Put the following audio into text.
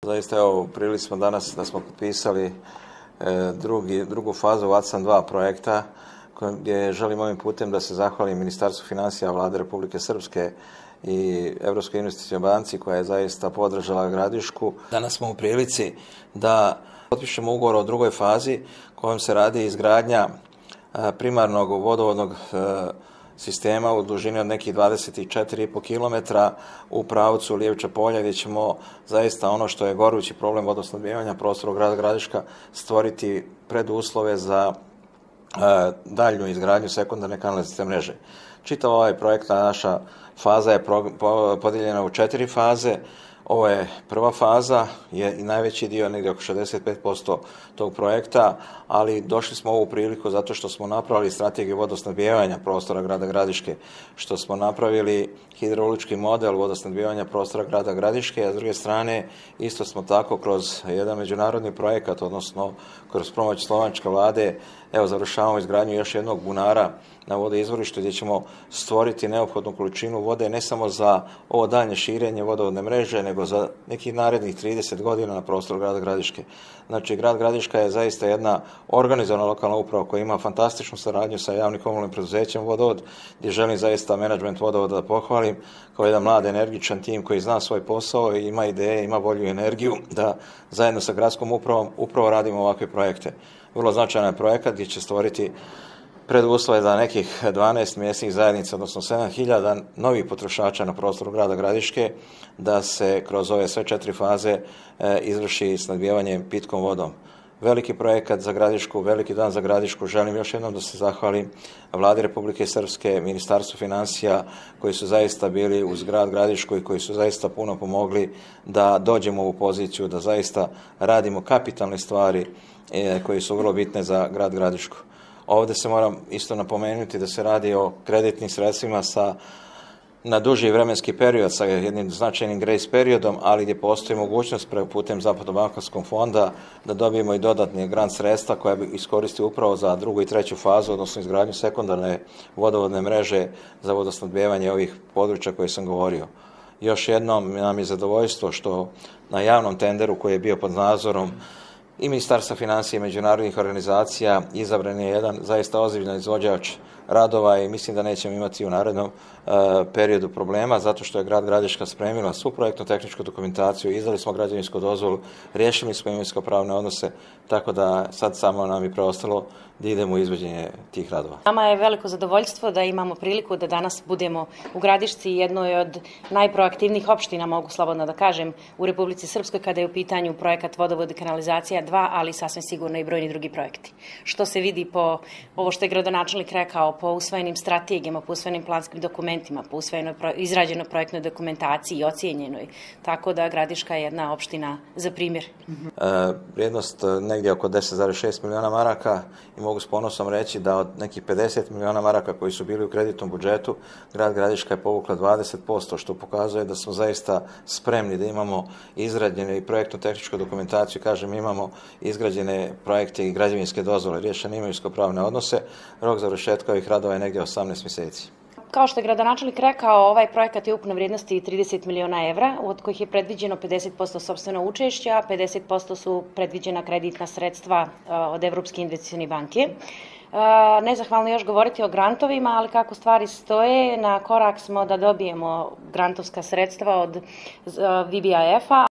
Zaista, evo, prili smo danas da smo potpisali drugu fazu Vatsan 2 projekta, gdje želim ovim putem da se zahvalim Ministarstvu financija Vlade Republike Srpske i Evropskoj investicionoj banci koja je zaista podržala Gradišku. Danas smo u prilici da potpišemo ugovor o drugoj fazi kojom se radi izgradnja primarnog vodovodnog sistema u dužini od nekih 24,5 km u pravcu Lijevča polja, gdje ćemo zaista ono što je gorući problem vodosnabdijevanja prostora grada Gradiška stvoriti preduslove za daljnju izgradnju sekundarne kanalizacijske mreže. Čitav ovaj projekt, naša faza je podijeljena u 4 faze. Ovo je prva faza, je i najveći dio, negdje oko 65% tog projekta, ali došli smo u ovu priliku zato što smo napravili strategiju vodosnabdijevanja prostora grada Gradiške, što smo napravili hidrološki model vodosnabdijevanja prostora grada Gradiške, a s druge strane isto smo tako kroz jedan međunarodni projekat, odnosno kroz pomoć slovačke vlade, evo završavamo izgradnju još jednog bunara na vodoizvorištu gdje ćemo stvoriti neophodnu količinu vode ne samo za ovo daljnje širenje vodovodne mreže, nego za nekih narednih 30 godina na prostoru grada Gradiške. Znači, grad Gradiška je zaista jedna organizovana lokalna uprava koja ima fantastičnu saradnju sa javnim komunalnim preduzećem Vodovod, gdje želim zaista menadžment Vodovoda da pohvalim kao jedan mlad, energičan tim koji zna svoj posao i ima ideje, ima volju i energiju da zajedno sa gradskom upravom upravo radimo ovakve projekte. Vrlo značajan je projekat gdje će stvoriti preduslove za nekih 12 mjesnih zajednica, odnosno 7.000 novih potrošača na prostoru grada Gradiške, da se kroz ove sve 4 faze izvrši snabdijevanje pitkom vodom. Veliki projekat za Gradišku, veliki dan za Gradišku. Želim još jednom da se zahvalim Vladi Republike Srpske, Ministarstvu financija, koji su zaista bili uz grad Gradišku i koji su zaista puno pomogli da dođemo u poziciju da zaista radimo kapitalne stvari koje su vrlo bitne za grad Gradišku. Ovdje se moram isto napomenuti da se radi o kreditnim sredstvima na duži vremenski period sa jednim značajnim grace periodom, ali gdje postoji mogućnost putem Zapadno-bankarskog fonda da dobijemo i dodatne grant sredstva koja bi iskoristili upravo za drugu i treću fazu, odnosno izgradnju sekundarne vodovodne mreže za vodosnabdijevanje ovih područja koje sam govorio. Još jednom nam je zadovoljstvo što na javnom tenderu koji je bio pod nadzorom i Ministarstva financija i međunarodnih organizacija izabran je jedan zaista ozbiljan izvođač radova i mislim da nećemo imati u narednom periodu problema, zato što je grad Gradiška spremila svu projektno-tehničku dokumentaciju, izdali smo građevinsku dozvolu, riješili smo imovinsko-pravne odnose, tako da sad samo nam je preostalo da idemo u izvođenje tih radova. Nama je veliko zadovoljstvo da imamo priliku da danas budemo u Gradišci, jednoj od najproaktivnijih opština, mogu slobodno da kažem, u Republici Srpskoj kada je u pitanju projekat Vodovod i kanalizacija 2, ali sasvim sigurno i brojni drugi projekti. Što se vidi po ovo što je gradonačelnik rekao, po usvojenim strategijama, po usvojenim planskim dokumentima, po izrađenoj projektnoj dokumentaciji i ocijenjenoj. Tako da Gradiška je jedna opština za primjer. Vrijednost negdje oko 10,6 miliona maraka i mogu s ponosom reći da od nekih 50 miliona maraka koji su bili u kreditnom budžetu, grad Gradiška je povukla 20%, što pokazuje da smo zaista spremni da imamo izrađene i projektno-tehničku dokumentaciju, kažem, imamo izgrađene projekte i građevinske dozvole, riješene imovinsko-pravne odnose. Rok završetka ovih radova je negdje 18 mjeseci. Kao što je gradonačelnik rekao, ovaj projekat je ukupne vrijednosti 30 miliona evra, od kojih je predviđeno 50% sopstveno učešća, a 50% su predviđena kreditna sredstva od Evropske investicione banke. Nezahvalno još govoriti o grantovima, ali kako stvari stoje, na korak smo da dobijemo grantovska sredstva od VBIF-a,